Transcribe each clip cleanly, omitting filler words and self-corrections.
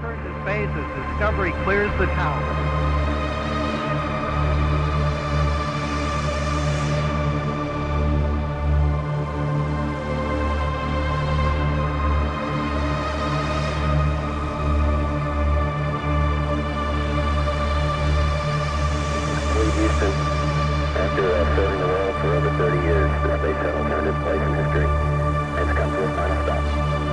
return to space as Discovery clears the tower. Houston, after serving the world for over 30 years, the space shuttle turned its place in history and has come to a final stop.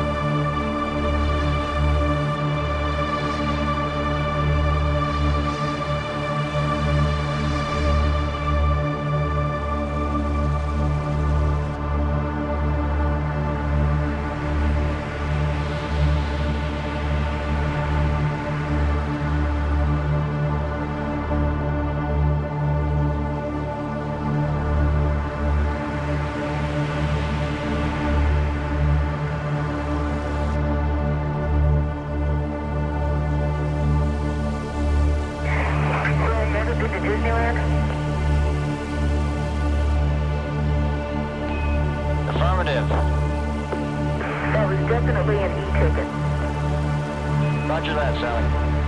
Affirmative. That was definitely an e-ticket. Roger that, Sally.